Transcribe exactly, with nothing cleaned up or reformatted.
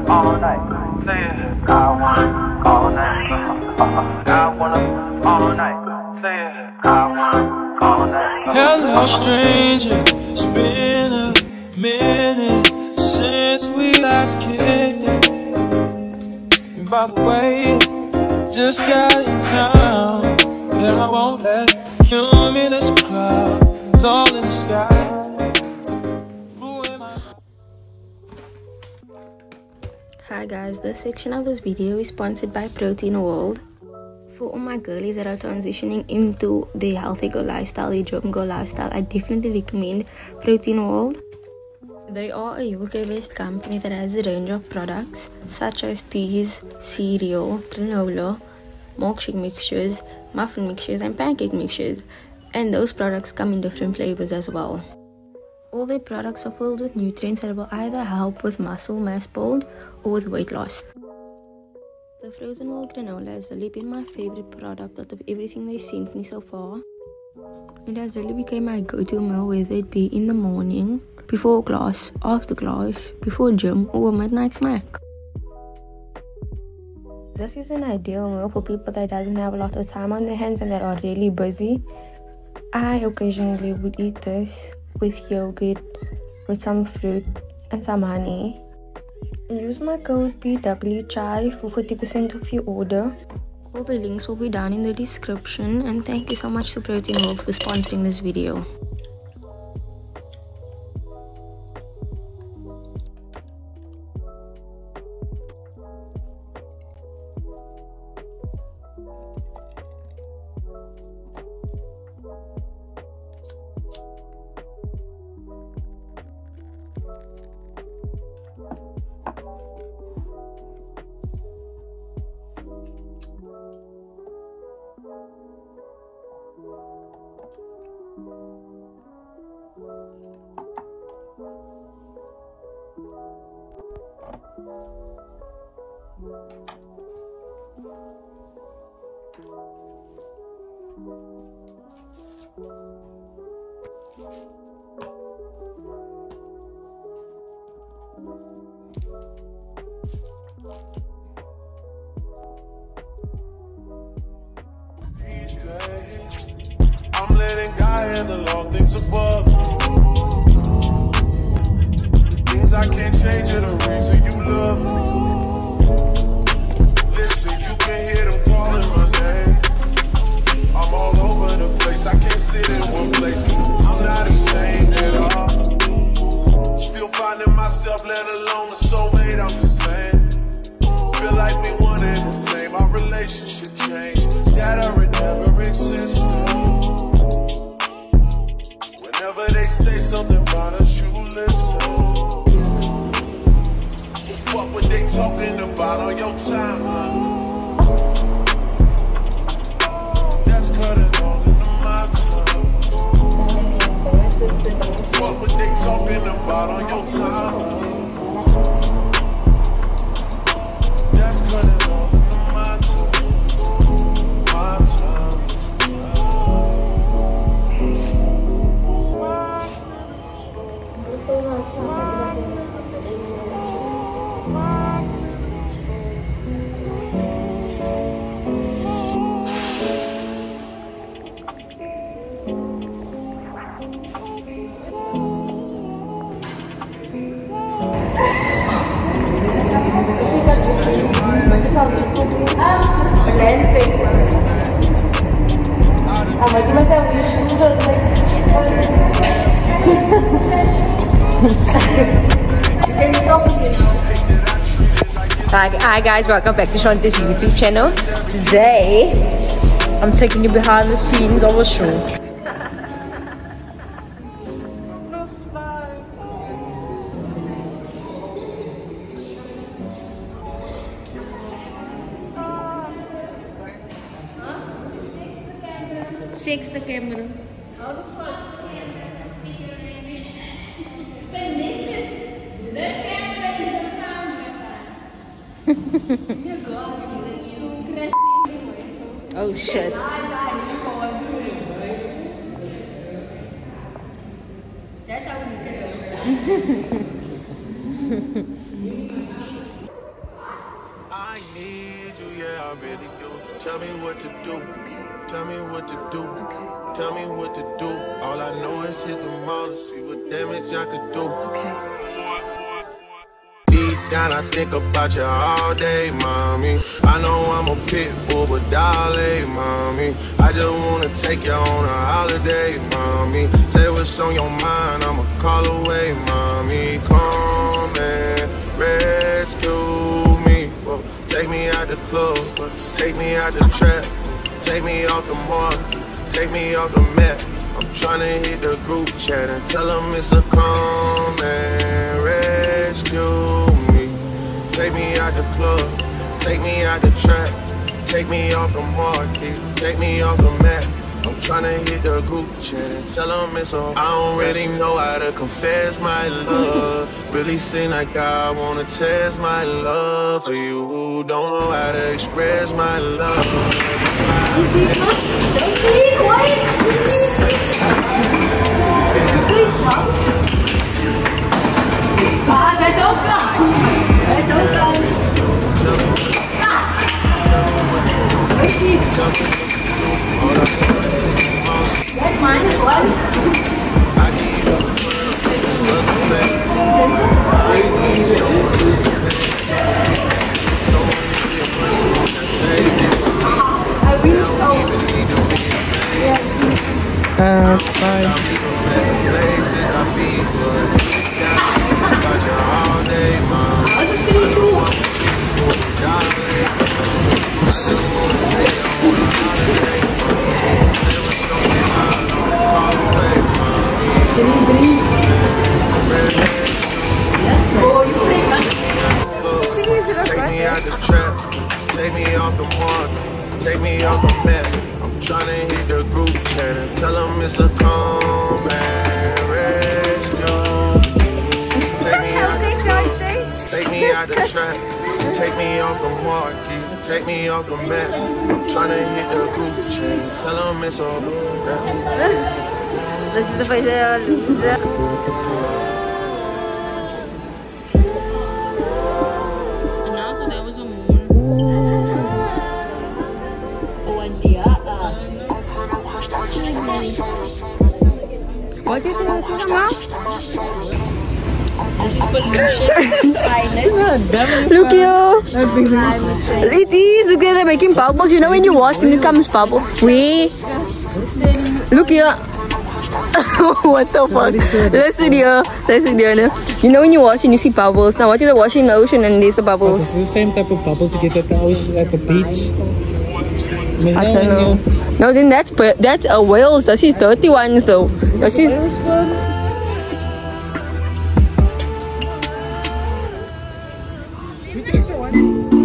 all night. Say it. I wanna all night. I wanna all night. Say it. I wanna all night. Hello, stranger. It's been a minute since we last kicked it. And by the way, just got in town, and I won't let cumulus clouds all in the sky. Hi guys, this section of this video is sponsored by Protein World. For all my girlies that are transitioning into the healthy girl lifestyle, the gym girl lifestyle, I definitely recommend Protein World. They are a U K based company that has a range of products such as teas, cereal, granola, milkshake mixtures, muffin mixtures and pancake mixtures, and those products come in different flavors as well. All their products are filled with nutrients that will either help with muscle mass build or with weight loss. The frozen whole granola has really been my favorite product out of everything they sent me so far. It has really become my go-to meal, whether it be in the morning, before class, after class, before gym, or a midnight snack. This is an ideal meal for people that doesn't have a lot of time on their hands and that are really busy. I occasionally would eat this with yogurt, with some fruit and some honey. Use my code P W C H I for forty percent off your order. All the links will be down in the description, and thank you so much to Protein World for sponsoring this video. I'm letting God handle all things above. Things I can't change are the reason you love me. Listen, you can hear them calling my name. I'm all over the place, I can't sit in one place. I'm not ashamed at all. Still finding myself, let alone a soulmate, I'm just saying. Feel like we one and the same, our relationship changed. That or it never existed. Whenever they say something about us, you listen. Fuck what they talking about on your timeline. That's cutting all into my time. Fuck what they talking about on your timeline. That's cutting all into my time. My time. Hi, hi guys, welcome back to Shanti's YouTube channel. Today, I'm taking you behind the scenes of a shoot. Shakes the camera. Oh shit. That's how we get it. really do. Tell me what to do. Tell me what to do. Tell me what to do. All I know is hit the mall to see what damage I could do. Deep down I think about you all day, mommy. I know I'm a pit bull, but darling, mommy, I just wanna take you on a holiday, mommy. Say what's on your mind, I'ma call away, mommy. Come and rescue me. Whoa. Take me out the club, take me out the trap, take me off the mark, take me off the map. I'm tryna hit the group chat and tell them it's a come and rescue me. Take me out the club, take me out the trap, take me off the market, take me off the map. I'm tryna hit the group chat and tell them it's a I don't really know how to confess my love. Really seem like I wanna test my love for you. Don't know how to express my love. Yes, mine is one. Uh, it's fine. Take me out the trap, take me off the mark, take me off the map. I'm tryna hit the group chat and tell them it's a come and rescue. Take me out the club, take me out the trap, take me off the market, take me off the map. I'm tryna hit the group chat and tell them it's all good. This is the face of loser. What do you think this is about? This is pollution. Look here. It is. Look here, they're making bubbles. You know when you wash them, it comes bubble. Wait. Look here. What the fuck? Listen here. Listen here. You know when you wash and you see bubbles. Now what if you're washing in the ocean and there's the bubbles? It's the same type of bubbles you get at the ocean, at the beach. I don't know. No, then that's that's a whales. That's his dirty ones though. That's his. You take the one.